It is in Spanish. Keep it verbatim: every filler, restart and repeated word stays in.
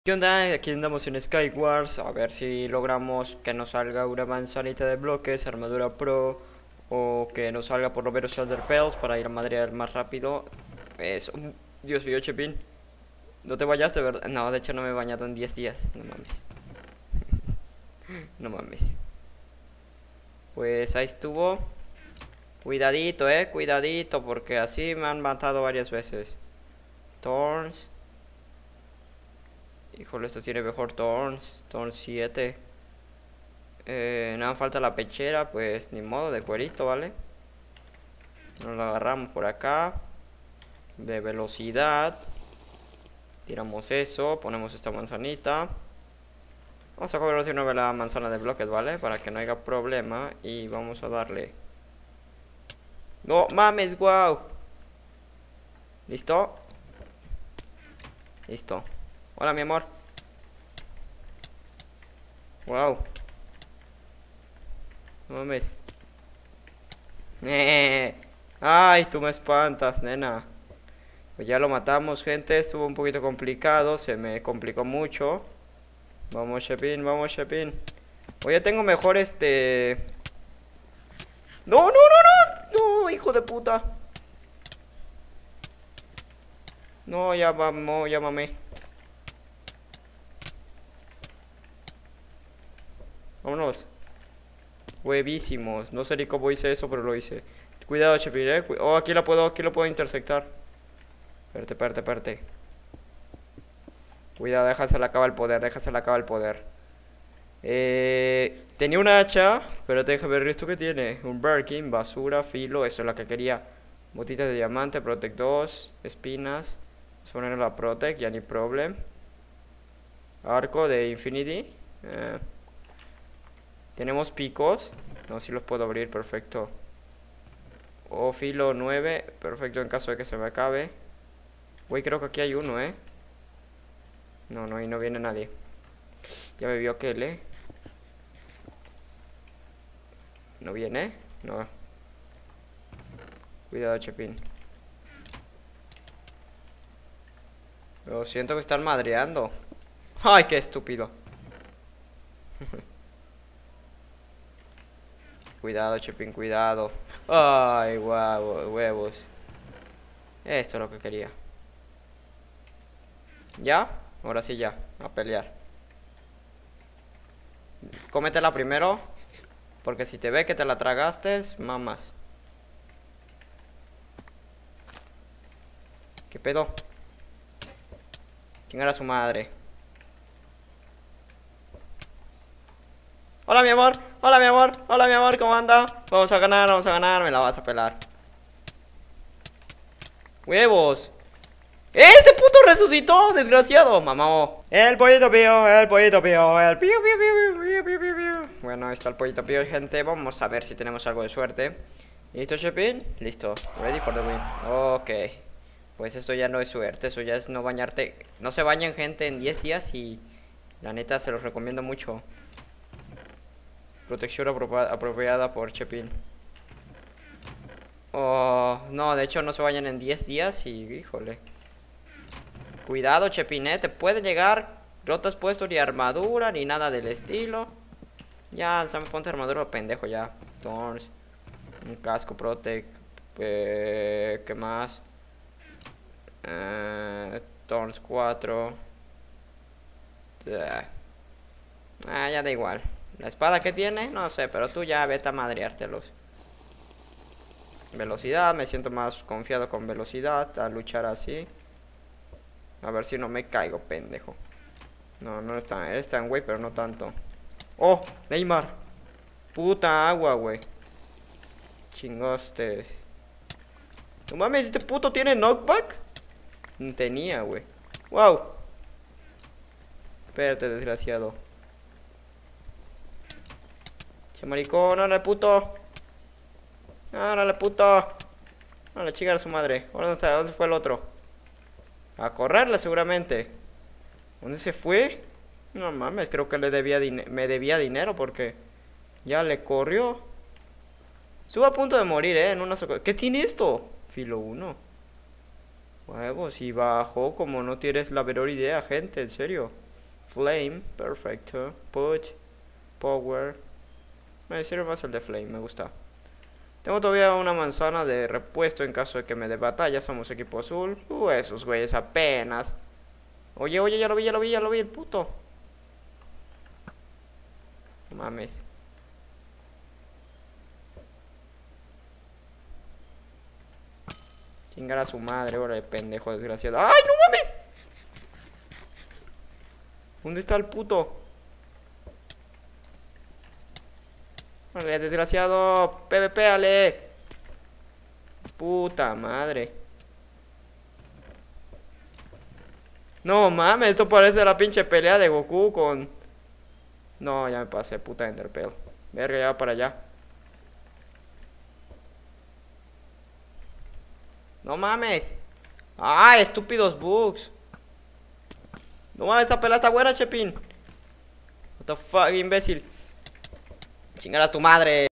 ¿Qué onda? Aquí andamos en Skywars, a ver si logramos que nos salga una manzanita de bloques, armadura pro, o que nos salga por lo menos Shoulder Pells para ir a madrear más rápido. Eso. Dios mío, Chepin, ¿no te bañaste, verdad? No, de hecho no me he bañado en diez días, no mames. No mames. Pues ahí estuvo. Cuidadito, eh, cuidadito, porque así me han matado varias veces. Thorns. Híjole, esto tiene mejor Thorns. Thorns siete. Eh, nada, falta la pechera, pues ni modo, de cuerito, ¿vale? Nos lo agarramos por acá. De velocidad. Tiramos eso, ponemos esta manzanita. Vamos a coger de nuevo la manzana de bloques, ¿vale? Para que no haya problema. Y vamos a darle. ¡No mames, wow! ¿Listo? Listo. Hola, mi amor. Wow. No mames. Eh. Ay, tú me espantas, nena. Pues ya lo matamos, gente. Estuvo un poquito complicado. Se me complicó mucho. Vamos, Shepin, vamos, Shepin. Oye, tengo mejor este... ¡No, no, no, no! ¡No, hijo de puta! No, ya vamos, ya mamé. Vámonos. Huevísimos. No sé ni cómo hice eso, pero lo hice. Cuidado, Shepin, eh. Oh, aquí la puedo, aquí lo puedo intersectar. Espérate, espérate, espérate. Cuidado, déjasela acaba el poder, déjasela acaba el poder. Eh, tenía una hacha, pero déjame ver esto que tiene. Un Birkin, basura, filo, eso es lo que quería. Botitas de diamante, Protect dos, espinas. Vamos a poner la Protect, ya ni problem. Arco de Infinity. Eh, tenemos picos. No, si los puedo abrir, perfecto. O filo nueve, perfecto en caso de que se me acabe. Uy, creo que aquí hay uno, eh. No, no, ahí no viene nadie. Ya me vio aquel, eh. ¿No viene? No. Cuidado, Chepin. Lo siento que están madreando. ¡Ay, qué estúpido! Cuidado, Chepin, cuidado. ¡Ay, guau, huevos! Esto es lo que quería. ¿Ya? Ahora sí ya. A pelear. Cómetela primero. Porque si te ve que te la tragaste, mamas. ¿Qué pedo? ¿Quién era su madre? Hola, mi amor. Hola, mi amor. Hola, mi amor. ¿Cómo anda? Vamos a ganar, vamos a ganar. Me la vas a pelar. ¡Huevos! ¡Este puto resucitó! ¡Desgraciado! ¡Mamá! El pollito pío, el pollito pío, el pío, pío, pío, pío, pío, pío, pío. Bueno, ahí está el pollito pío, gente. Vamos a ver si tenemos algo de suerte. ¿Listo, Shepin? Listo. Ready for the win. Ok. Pues esto ya no es suerte, eso ya es no bañarte. No se bañen, gente, en diez días y la neta se los recomiendo mucho. Protección apropiada por Chepin. Oh, no, de hecho no se bañan en diez días y híjole. Cuidado, Chepiné, te puede llegar. No te has puesto ni armadura ni nada del estilo. Ya, se me ponte armadura, pendejo, ya. Thorns. Un casco Protect. Eh, ¿Qué más? Eh, Thorns cuatro. Eh. Ah, ya da igual. ¿La espada que tiene? No sé, pero tú ya vete a madreártelos. Velocidad, me siento más confiado con velocidad. A luchar así. A ver si no me caigo, pendejo. No, no está, está en güey, pero no tanto. ¡Oh! Neymar. Puta agua, güey. Chingoste. No mames, este puto tiene knockback. No tenía, güey. ¡Wow! Espérate, desgraciado. Che maricón, órale, puto. Órale, puto. Órale, chica a su madre. ¿Dónde está? ¿Dónde fue el otro? A correrla seguramente. ¿Dónde se fue? No mames, creo que le debía me debía dinero porque ya le corrió. Estuvo a punto de morir, eh, en una soco- ¿Qué tiene esto? Filo uno. Huevos, y bajó como no tienes la menor idea, gente, en serio. Flame, perfecto. Push, power. Me sirve más el de flame, me gusta. Tengo todavía una manzana de repuesto en caso de que me dé batalla. Somos equipo azul. Uh, esos güeyes apenas. Oye, oye, ya lo vi, ya lo vi, ya lo vi, el puto. No mames. Chingar a su madre, ahora el pendejo desgraciado. ¡Ay, no mames! ¿Dónde está el puto? Vale, desgraciado. PvP, ale. Puta madre. No mames, esto parece la pinche pelea de Goku con... No, ya me pasé, puta Enderpearl. Verga, ya va para allá. No mames. ¡Ah, estúpidos bugs! No mames, esta pelea está buena, Chepin. What the fuck, imbécil. Chingar a tu madre.